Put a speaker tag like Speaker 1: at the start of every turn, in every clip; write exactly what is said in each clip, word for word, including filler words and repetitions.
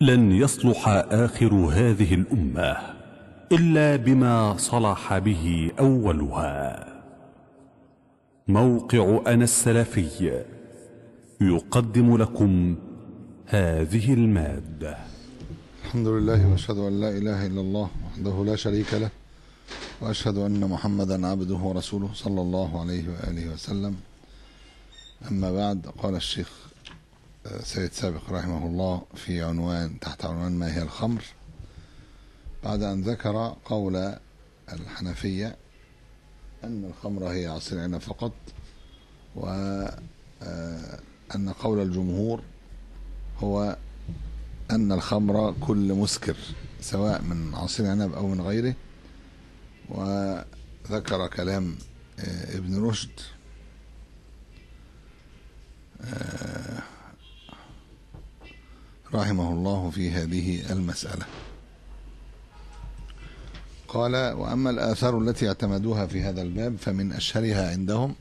Speaker 1: لن يصلح آخر هذه الأمة إلا بما صلح به أولها. موقع أنا السلفي يقدم لكم هذه المادة.
Speaker 2: الحمد لله واشهد ان لا اله الا الله وحده لا شريك له، واشهد ان محمدا عبده ورسوله صلى الله عليه واله وسلم. اما بعد، قال الشيخ سيد سابق رحمه الله في عنوان تحت عنوان ما هي الخمر، بعد ان ذكر قول الحنفية ان الخمر هي عصير عنب فقط، وان قول الجمهور هو أن الخمر كل مسكر سواء من عصير عنب أو من غيره. وذكر كلام ابن رشد رحمه الله في هذه المسألة. قال: وأما الآثار التي اعتمدوها في هذا الباب فمن أشهرها عندهم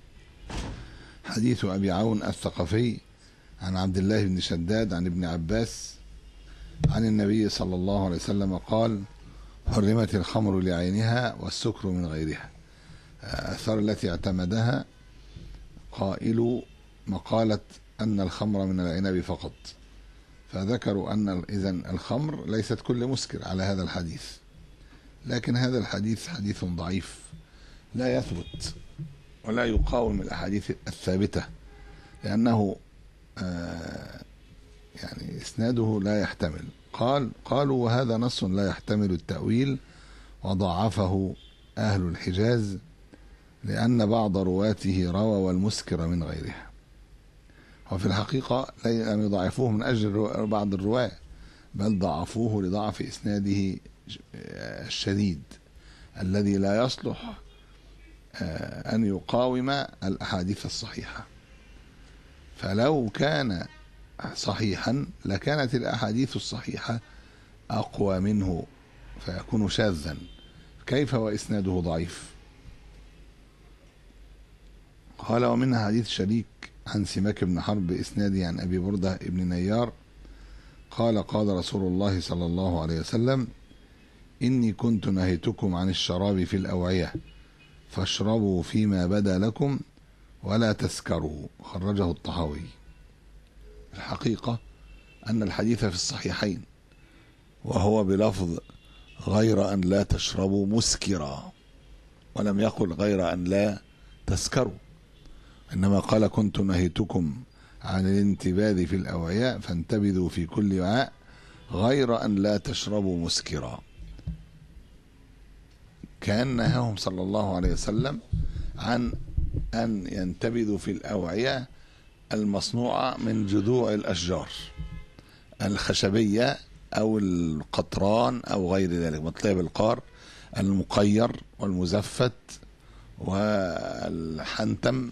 Speaker 2: حديث أبي عون الثقفي عن عبد الله بن شداد عن ابن عباس عن النبي صلى الله عليه وسلم قال: حرمت الخمر لعينها والسكر من غيرها. الآثار التي اعتمدها قائل مقالة أن الخمر من العنب فقط، فذكروا أن إذن الخمر ليست كل مسكر على هذا الحديث، لكن هذا الحديث حديث ضعيف لا يثبت ولا يقاوم الأحاديث الثابتة، لأنه آه يعني إسناده لا يحتمل. قال قالوا وهذا نص لا يحتمل التأويل، وضعفه أهل الحجاز لأن بعض رواته روى والمسكر من غيرها. وفي الحقيقة لم يضعفوه من أجل بعض الرواة، بل ضعفوه لضعف إسناده الشديد الذي لا يصلح أن يقاوم الأحاديث الصحيحة. فلو كان صحيحا لكانت الأحاديث الصحيحة أقوى منه فيكون شاذا، كيف وإسناده ضعيف؟ قال: ومنها حديث شريك عن سماك بن حرب بإسناده عن أبي بردة ابن نيار قال: قال رسول الله صلى الله عليه وسلم: إني كنت نهيتكم عن الشراب في الأوعية فاشربوا فيما بدا لكم ولا تسكروا. خرجه الطحاوي. الحقيقة أن الحديث في الصحيحين وهو بلفظ غير أن لا تشربوا مسكرا، ولم يقل غير أن لا تسكروا، إنما قال: كنت نهيتكم عن الانتباذ في الأوعياء فانتبذوا في كل وعاء غير أن لا تشربوا مسكرا. كان نهاهم صلى الله عليه وسلم عن أن ينتبذوا في الأوعية المصنوعة من جذوع الأشجار الخشبية أو القطران أو غير ذلك، مطلب القار المقير والمزفت والحنتم،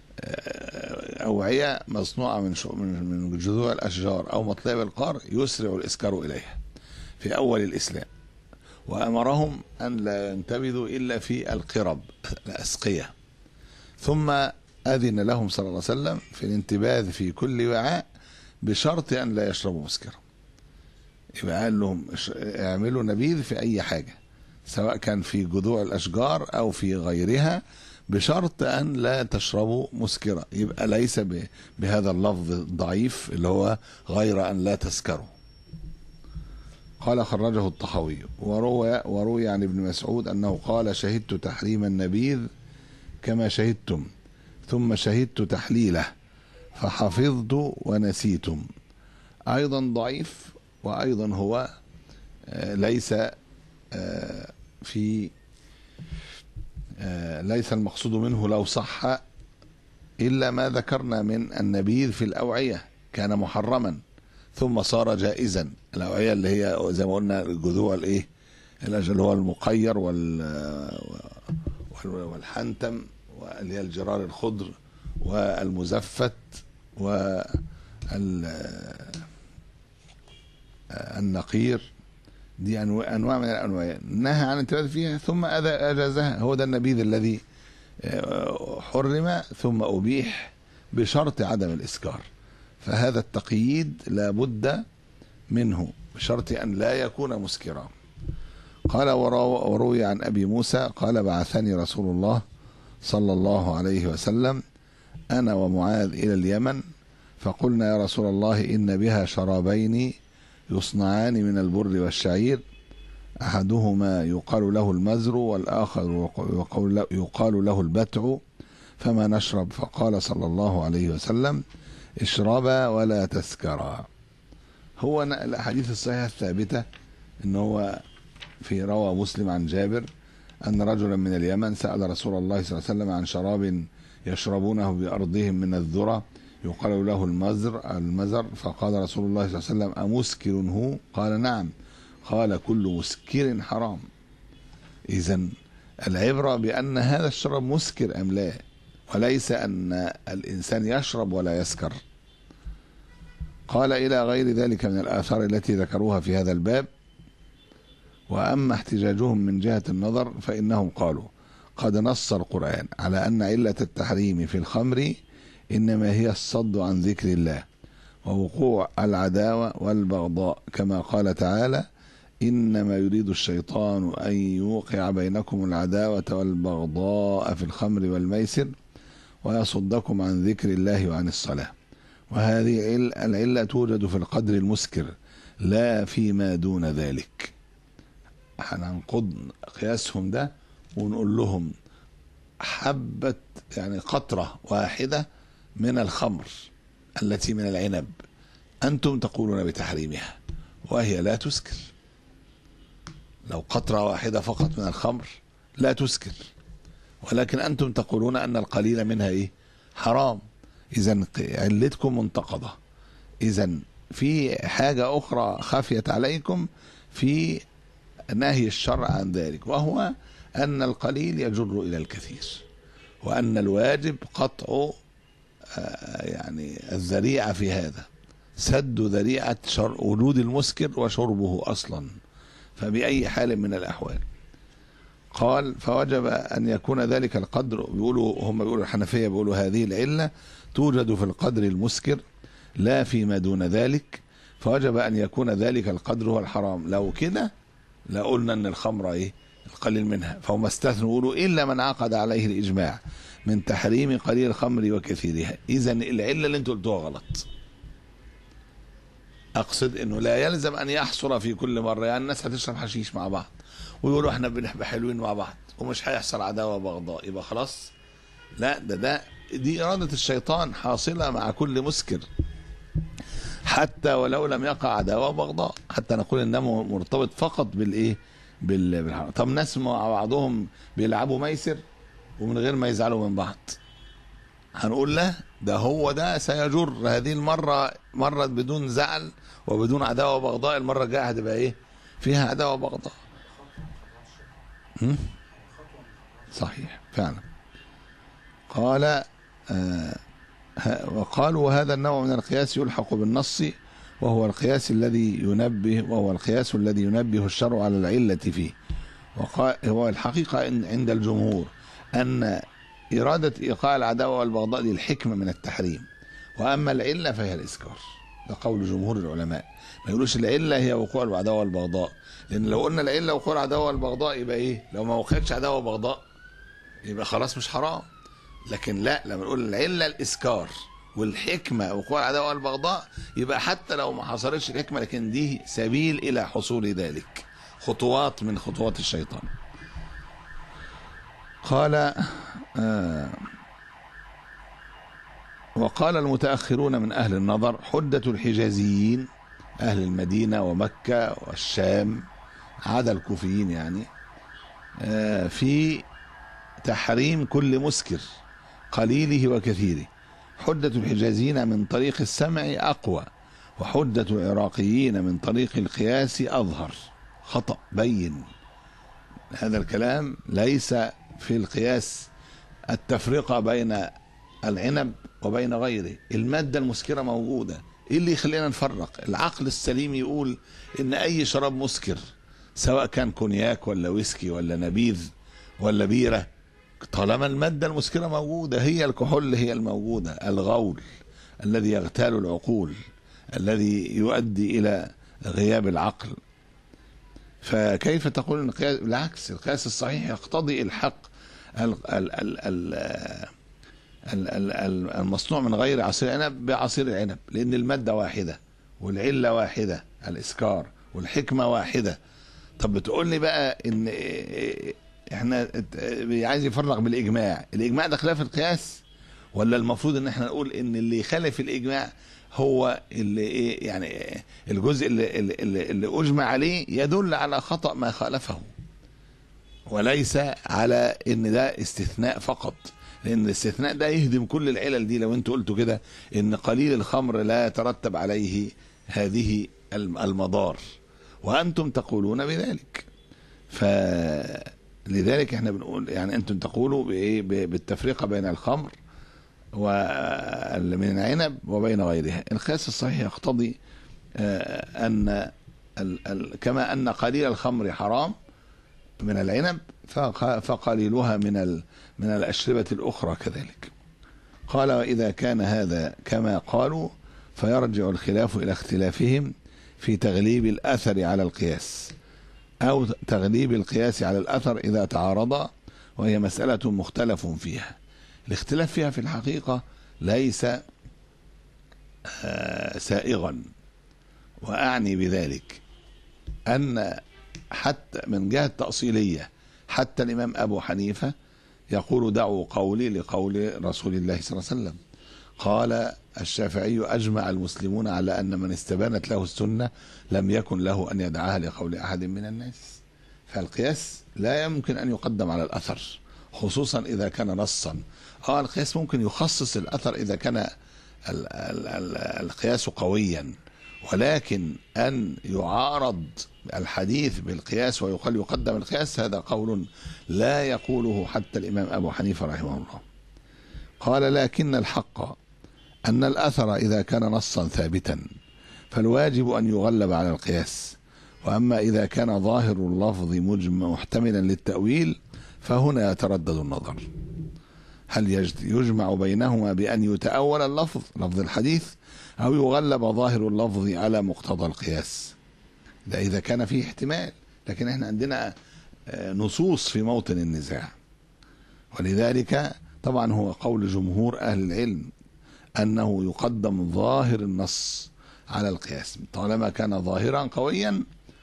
Speaker 2: أوعية مصنوعة من من جذوع الأشجار أو مطلب القار يسرع الإسكار إليها في أول الإسلام. وأمرهم أن لا ينتبذوا إلا في القرب الأسقية، ثم أذن لهم صلى الله عليه وسلم في الانتباذ في كل وعاء بشرط أن لا يشربوا مسكرا. يبقى قال لهم اعملوا نبيذ في أي حاجة سواء كان في جذوع الأشجار أو في غيرها بشرط أن لا تشربوا مسكرا. يبقى ليس بهذا اللفظ الضعيف اللي هو غير أن لا تسكروا. قال: خرجه الطحاوي. وروي, وروي عن ابن مسعود أنه قال: شهدت تحريم النبيذ كما شهدتم ثم شهدت تحليله فحفظت ونسيتم. أيضا ضعيف، وأيضا هو ليس في ليس المقصود منه لو صح إلا ما ذكرنا من النبيذ في الأوعية كان محرما ثم صار جائزا. الأوعية اللي هي زي ما قلنا الجذوع الايه اللي هو المقير والحنتم واللي هي الجرار الخضر والمزفت والنقير، دي أنواع من الأنواع نهى عن الانتباه فيها ثم أجازها. هو ده النبيذ الذي حرم ثم أبيح بشرط عدم الإسكار. فهذا التقييد لا بد منه بشرط أن لا يكون مسكرا. قال وروي عن أبي موسى قال بعثني رسول الله صلى الله عليه وسلم أنا ومعاذ إلى اليمن فقلنا يا رسول الله إن بها شرابين يصنعان من البر والشعير أحدهما يقال له المزر والآخر يقال له البتع فما نشرب؟ فقال صلى الله عليه وسلم اشربا ولا تسكرا. هو الأحاديث الصحيحة الثابتة إن هو في روى مسلم عن جابر أن رجلا من اليمن سأل رسول الله صلى الله عليه وسلم عن شراب يشربونه بأرضهم من الذرة يقال له المزر المزر فقال رسول الله صلى الله عليه وسلم أمسكر هو؟ قال نعم. قال كل مسكر حرام. إذن العبرة بأن هذا الشراب مسكر أم لا، وليس أن الإنسان يشرب ولا يسكر. قال إلى غير ذلك من الآثار التي ذكروها في هذا الباب. وأما احتجاجهم من جهة النظر فإنهم قالوا قد نص القرآن على أن علة التحريم في الخمر إنما هي الصد عن ذكر الله ووقوع العداوة والبغضاء، كما قال تعالى إنما يريد الشيطان أن يوقع بينكم العداوة والبغضاء في الخمر والميسر ويصدكم عن ذكر الله وعن الصلاة. وهذه العلة توجد في القدر المسكر لا فيما دون ذلك. هننقض قياسهم ده ونقول لهم حبة يعني قطرة واحدة من الخمر التي من العنب أنتم تقولون بتحريمها وهي لا تسكر. لو قطرة واحدة فقط من الخمر لا تسكر، ولكن أنتم تقولون أن القليل منها إيه؟ حرام. إذن علتكم منتقضة. إذن في حاجة أخرى خفيت عليكم في نهي الشرع عن ذلك، وهو أن القليل يجر إلى الكثير، وأن الواجب قطع يعني الذريعة في هذا، سد ذريعة وجود المسكر وشربه أصلا، فبأي حال من الأحوال. قال فوجب أن يكون ذلك القدر، بيقولوا هم بيقولوا الحنفية بيقولوا هذه العلة توجد في القدر المسكر لا فيما دون ذلك، فوجب أن يكون ذلك القدر هو الحرام. لو كده لقلنا أن الخمر إيه؟ القليل منها. فهم استثنوا يقولوا إلا من عقد عليه الإجماع من تحريم قليل الخمر وكثيرها. إذن العلة اللي انتوا قلتوها غلط. أقصد أنه لا يلزم أن يحصل في كل مرة، يعني الناس هتشرب حشيش مع بعض ويقولوا احنا بنبقى حلوين مع بعض ومش هيحصل عداوة بغضاء يبقى خلاص. لا، ده ده دي إرادة الشيطان حاصلة مع كل مسكر، حتى ولو لم يقع عداوة بغضاء، حتى نقول انه مرتبط فقط بالايه بالحرام. طب ناس مع بعضهم بيلعبوا ميسر ومن غير ما يزعلوا من بعض، هنقول له ده هو ده سيجر هذه المرة مرة بدون زعل وبدون عداوة بغضاء، المرة الجاية هتبقى ايه فيها عداوة بغضاء. صحيح فعلا. قال آه وقالوا وهذا النوع من القياس يلحق بالنص، وهو القياس الذي ينبه وهو القياس الذي ينبه الشرع على العلة فيه. وقال هو الحقيقة عند الجمهور أن إرادة إيقاع العداوة والبغضاء دي الحكمة من التحريم، وأما العلة فهي الإسكار. ده قول جمهور العلماء، ما يقولوش العلة هي وقوع العداوة والبغضاء، لأن لو قلنا العلة وقوع العداوة والبغضاء يبقى إيه؟ لو ما وقعتش عداوة وبغضاء يبقى خلاص مش حرام. لكن لا، لما نقول العلة الإسكار والحكمة وقوع العداوة والبغضاء يبقى حتى لو ما حصلتش الحكمة لكن دي سبيل إلى حصول ذلك، خطوات من خطوات الشيطان. قال آه وقال المتأخرون من أهل النظر حجة الحجازيين أهل المدينة ومكة والشام عدا الكوفيين يعني آه في تحريم كل مسكر قليله وكثيره. حجة الحجازيين من طريق السمع أقوى، وحجة العراقيين من طريق القياس أظهر. خطأ بين. هذا الكلام ليس في القياس التفرقة بين العنب وبين غيره، المادة المسكرة موجودة. إيه اللي يخلينا نفرق؟ العقل السليم يقول إن أي شراب مسكر سواء كان كونياك ولا ويسكي ولا نبيذ ولا بيرة، طالما المادة المسكرة موجودة، هي الكحول هي الموجودة، الغول الذي يغتال العقول الذي يؤدي إلى غياب العقل. فكيف تقول ان القياس؟ بالعكس، القياس الصحيح يقتضي الحق المصنوع من غير عصير عنب بعصير العنب، لان الماده واحده والعله واحده، الاسكار، والحكمه واحده. طب بتقول لي بقى ان احنا عايز يفرق بالاجماع، الاجماع ده خلاف القياس؟ ولا المفروض ان احنا نقول ان اللي يخالف الاجماع هو اللي ايه، يعني الجزء اللي, اللي, اللي اجمع عليه يدل على خطأ ما خالفه، وليس على ان ده استثناء فقط، لان الاستثناء ده يهدم كل العلل دي. لو انتوا قلتوا كده ان قليل الخمر لا يترتب عليه هذه المضار، وانتم تقولون بذلك، فلذلك احنا بنقول يعني انتم تقولوا بايه، بالتفرقه بين الخمر ومن العنب وبين غيرها. القياس الصحيح يقتضي ان كما ان قليل الخمر حرام من العنب، فقليلها من من الاشربه الاخرى كذلك. قال: واذا كان هذا كما قالوا فيرجع الخلاف الى اختلافهم في تغليب الاثر على القياس، او تغليب القياس على الاثر اذا تعارضا، وهي مساله مختلف فيها. الاختلاف فيها في الحقيقه ليس سائغا، واعني بذلك ان حتى من جهه تاصيليه حتى الامام ابو حنيفه يقول: دعوا قولي لقول رسول الله صلى الله عليه وسلم. قال الشافعي: أجمع المسلمون على أن من استبانت له السنة لم يكن له أن يدعاها لقول أحد من الناس. فالقياس لا يمكن أن يقدم على الأثر، خصوصا إذا كان نصا. آه القياس ممكن يخصص الأثر إذا كان ال ال ال القياس قويا، ولكن أن يعارض الحديث بالقياس ويقال يقدم القياس، هذا قول لا يقوله حتى الإمام أبو حنيفة رحمه الله. قال: لكن الحق أن الأثر إذا كان نصا ثابتا فالواجب أن يغلب على القياس، وأما إذا كان ظاهر اللفظ محتملا للتأويل فهنا يتردد النظر، هل يجمع بينهما بأن يتأول اللفظ لفظ الحديث أو يغلب ظاهر اللفظ على مقتضى القياس. ده إذا كان فيه احتمال، لكن احنا عندنا نصوص في موطن النزاع. ولذلك طبعا هو قول جمهور أهل العلم أنه يقدم ظاهر النص على القياس طالما كان ظاهرا قويا،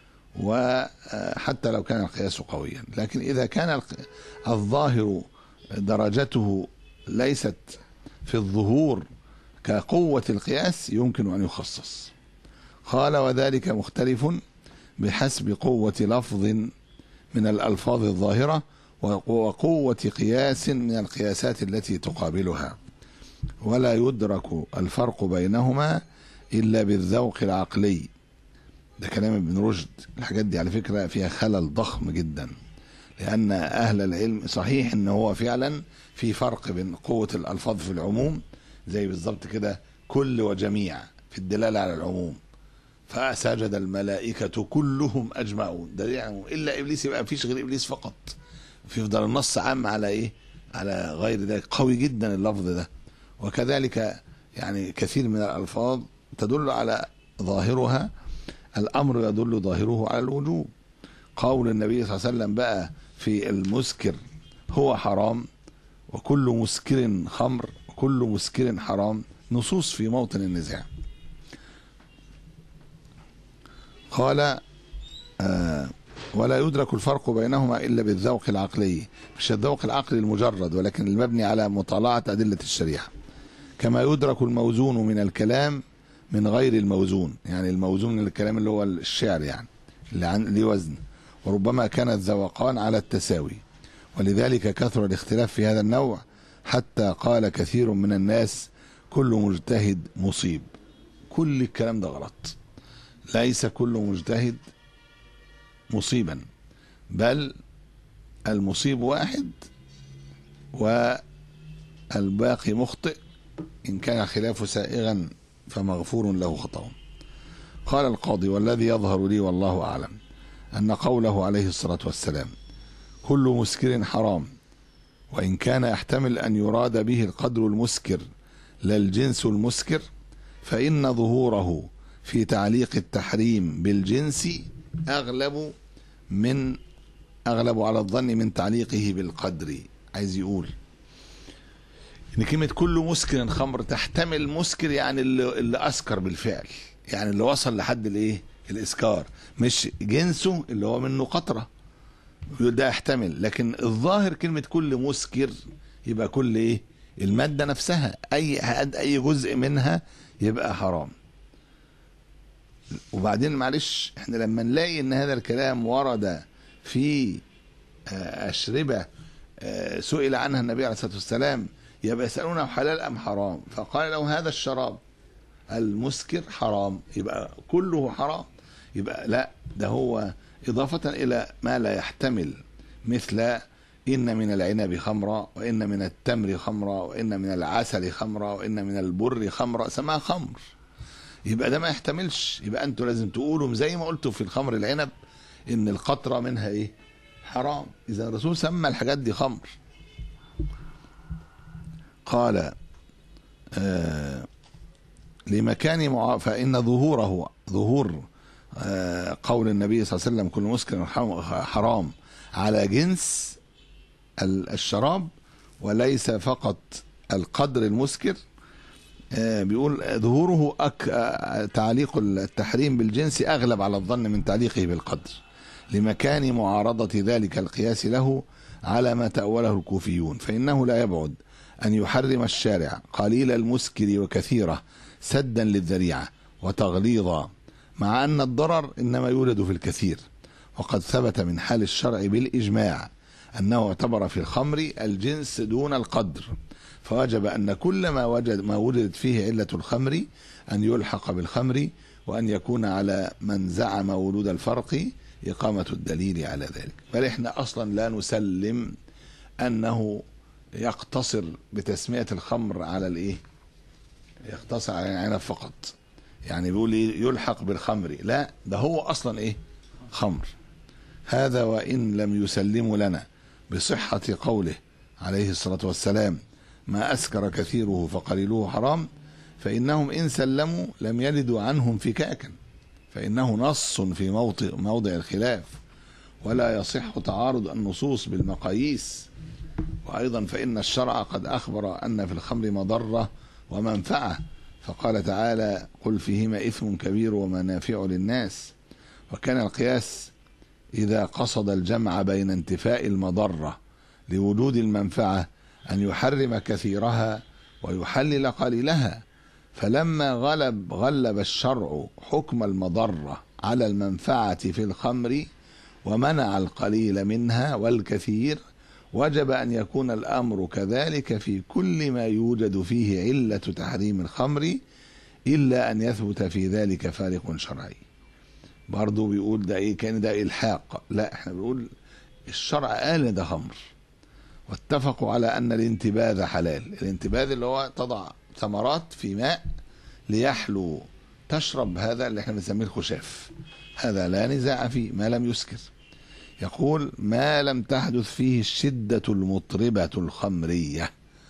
Speaker 2: وحتى لو كان القياس قويا. لكن إذا كان الظاهر درجته ليست في الظهور كقوة القياس يمكن أن يخصص. قال: وذلك مختلف بحسب قوة لفظ من الألفاظ الظاهرة وقوة قياس من القياسات التي تقابلها، ولا يدرك الفرق بينهما إلا بالذوق العقلي. ده كلام ابن رشد. الحاجات دي على فكرة فيها خلل ضخم جدا، لأن أهل العلم صحيح إن هو فعلا في فرق بين قوة الألفاظ في العموم، زي بالضبط كده كل وجميع في الدلالة على العموم، فسجد الملائكة كلهم أجمعون، ده يعني إلا إبليس، يبقى مفيش غير إبليس فقط. في يفضل النص عام على إيه؟ على غير ذلك. قوي جدا اللفظ ده. وكذلك يعني كثير من الألفاظ تدل على ظاهرها، الأمر يدل ظاهره على الوجوب. قول النبي صلى الله عليه وسلم بقى في المسكر هو حرام، وكل مسكر خمر، وكل مسكر حرام، نصوص في موطن النزاع. قال: آه ولا يدرك الفرق بينهما إلا بالذوق العقلي، مش الذوق العقلي المجرد، ولكن المبني على مطالعة أدلة الشريعة. كما يدرك الموزون من الكلام من غير الموزون، يعني الموزون من الكلام اللي هو الشعر يعني اللي عن ليه وزن، وربما كان الذوقان على التساوي، ولذلك كثر الاختلاف في هذا النوع حتى قال كثير من الناس: كل مجتهد مصيب. كل الكلام ده غلط، ليس كل مجتهد مصيبا، بل المصيب واحد والباقي مخطئ، إن كان خلاف سائغا فمغفور له خطأه. قال القاضي: والذي يظهر لي والله أعلم أن قوله عليه الصلاة والسلام كل مسكر حرام، وإن كان يحتمل أن يراد به القدر المسكر لا الجنس المسكر، فإن ظهوره في تعليق التحريم بالجنس أغلب من أغلب على الظن من تعليقه بالقدر. عايز يقول إن كلمة كل مسكر خمر تحتمل مسكر يعني اللي, اللي أسكر بالفعل، يعني اللي وصل لحد الإيه الإسكار، مش جنسه اللي هو منه قطرة، ده يحتمل. لكن الظاهر كلمة كل مسكر يبقى كل إيه المادة نفسها، أي أي جزء منها يبقى حرام. وبعدين معلش احنا لما نلاقي ان هذا الكلام ورد في أشربة سئل عنها النبي عليه الصلاة والسلام يبقى يسألونه حلال أم حرام، فقال له هذا الشراب المسكر حرام، يبقى كله حرام. يبقى لا، ده هو إضافة إلى ما لا يحتمل، مثل إن من العنب خمرا، وإن من التمر خمرا، وإن من العسل خمرا، وإن من البر خمرا، سماها خمر. يبقى ده ما يحتملش، يبقى أنتوا لازم تقولوا زي ما قلتوا في الخمر العنب إن القطرة منها إيه حرام، إذا الرسول سمى الحاجات دي خمر. قال آه لمكان مع... فإن ظهوره ظهور آه قول النبي صلى الله عليه وسلم كل مسكر حرام على جنس الشراب وليس فقط القدر المسكر. آه بيقول ظهوره أك... آه تعليق التحريم بالجنس أغلب على الظن من تعليقه بالقدر لمكان معارضة ذلك القياس له على ما تأوله الكوفيون، فإنه لا يبعد أن يحرم الشارع قليل المسكر وكثيره سدا للذريعة وتغليظا، مع أن الضرر إنما يولد في الكثير. وقد ثبت من حال الشرع بالإجماع أنه اعتبر في الخمر الجنس دون القدر، فوجب أن كل ما وجد ما وجدت فيه علة الخمر أن يلحق بالخمر، وأن يكون على من زعم وجود الفرق إقامة الدليل على ذلك. بل إحنا أصلا لا نسلم أنه يقتصر بتسمية الخمر على الإيه يقتصر على العنب فقط، يعني بيقول يلحق بالخمر، لا، ده هو أصلا إيه خمر. هذا وإن لم يسلموا لنا بصحة قوله عليه الصلاة والسلام ما أسكر كثيره فقليله حرام، فإنهم إن سلموا لم يلدوا عنهم فكاكا، فإنه نص في موضع, موضع الخلاف، ولا يصح تعارض النصوص بالمقاييس. وأيضا فإن الشرع قد أخبر أن في الخمر مضرة ومنفعة، فقال تعالى قل فيهما إثم كبير ومنافع للناس. وكان القياس إذا قصد الجمع بين انتفاء المضرة لوجود المنفعة أن يحرم كثيرها ويحلل قليلها، فلما غلب غلب الشرع حكم المضرة على المنفعة في الخمر ومنع القليل منها والكثير، وجب أن يكون الأمر كذلك في كل ما يوجد فيه علة تحريم الخمر، إلا أن يثبت في ذلك فارق شرعي. برضو بيقول ده إيه كان ده إلحاق، لا، احنا بنقول الشرع قال ده خمر، واتفقوا على أن الانتباذ حلال. الانتباذ اللي هو تضع ثمرات في ماء ليحلو، تشرب، هذا اللي احنا بنسميه الخشاف، هذا لا نزاع فيه ما لم يسكر. يقول ما لم تحدث فيه الشدة المطربة الخمرية،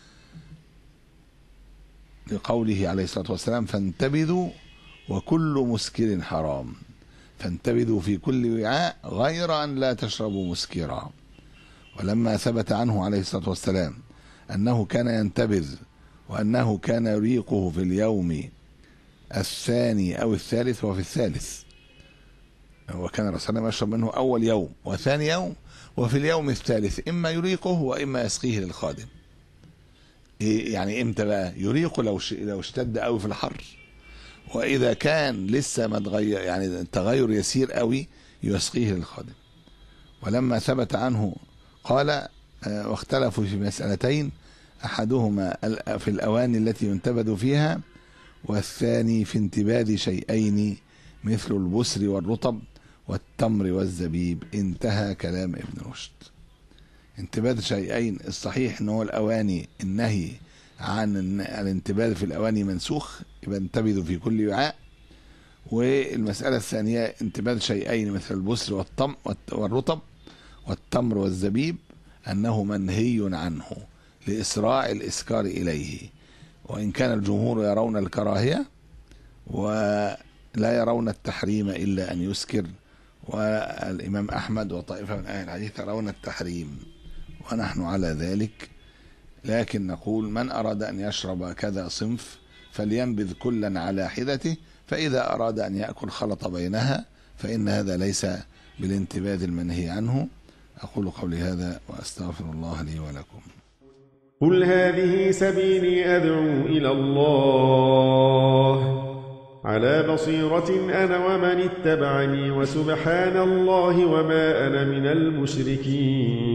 Speaker 2: لقوله عليه الصلاة والسلام فانتبذوا وكل مسكر حرام، فانتبذوا في كل وعاء غير أن لا تشربوا مسكرا. ولما ثبت عنه عليه الصلاة والسلام أنه كان ينتبذ وأنه كان يريقه في اليوم الثاني أو الثالث وفي الثالث، وكان الرسول صلى الله عليه وسلم يشرب منه أول يوم وثاني يوم وفي اليوم الثالث، إما يريقه وإما يسقيه للخادم. إيه يعني إمتى بقى يريقه؟ لو لو اشتد قوي في الحر، وإذا كان لسه ما تغير يعني التغير يسير قوي يسقيه للخادم. ولما ثبت عنه قال آه واختلفوا في مسألتين، أحدهما في الأواني التي ينتبذ فيها، والثاني في انتباذ شيئين مثل البسر والرطب والتمر والزبيب. انتهى كلام ابن رشد. انتباذ شيئين، الصحيح ان هو الاواني، النهي عن الانتباذ في الاواني منسوخ، يبقى انتبذوا في كل وعاء. والمسألة الثانية انتباذ شيئين مثل البسر والطم والرطب والتمر والزبيب انه منهي عنه لإسراع الإسكار إليه، وإن كان الجمهور يرون الكراهية، و لا يرون التحريم إلا أن يسكر، والإمام أحمد وطائفة من أهل الحديث يرون التحريم، ونحن على ذلك. لكن نقول من أراد أن يشرب كذا صنف فلينبذ كلا على حدته، فإذا أراد أن يأكل خلط بينها، فإن هذا ليس بالانتباذ المنهي عنه. أقول قولي هذا وأستغفر الله لي ولكم.
Speaker 3: قل هذه سبيلي أدعو إلى الله على بصيرة أنا ومن اتبعني، وسبحان الله وما أنا من المشركين.